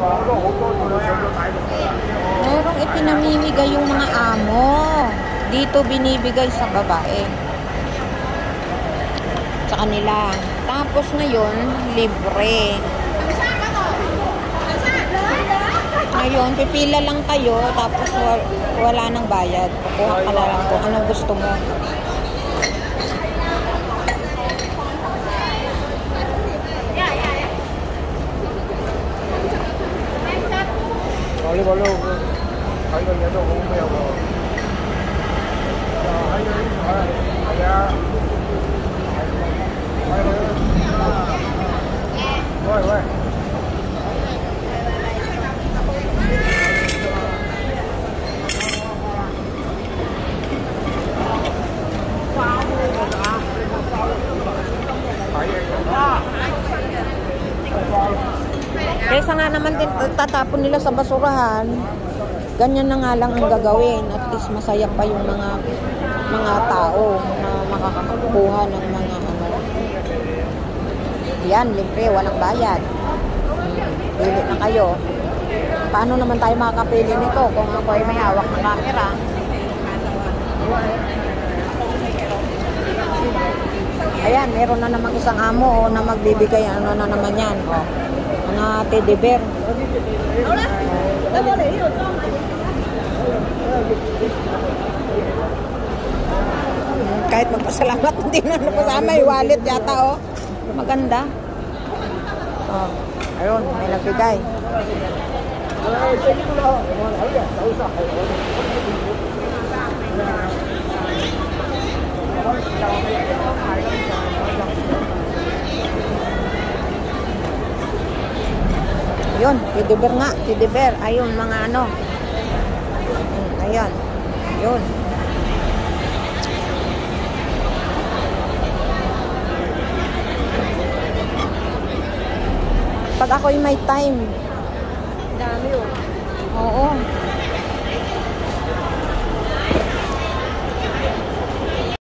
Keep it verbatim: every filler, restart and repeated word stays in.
Merong ipinamimigay yung mga amo. Dito binibigay sa babae. Sa kanila. Tapos ngayon, libre. Ngayon, pipila lang kayo, tapos wala nang bayad. Kukuha ka na lang kung anong gusto mo. 呢個都睇個嘢都好咩喎？喺嗰啲台係啊，喂喂。 Kaysa nga naman din tatapon nila sa basurahan, ganyan na nga lang ang gagawin. At least masaya pa yung mga mga tao na makakakuha ng mga ano. Yan, libre, walang bayad. Pili na kayo. Paano naman tayo makakapili nito kung ako ay may hawak ng camera? Ayan, meron na namang isang amo o na magbibigay. Ano na naman yan? O, mga teddy bear. Kahit magpasalamat, hindi na napasama. Yung wallet yata, o. Maganda. O, ayun, may nagbigay. Yun, teddy bear nga, teddy bear. Ayun, mga ano. Ayun. Yun. Pag ako'y may time,